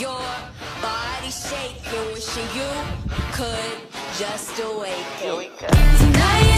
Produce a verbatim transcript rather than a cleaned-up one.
your body shaking, wishing you could just awaken. Tonight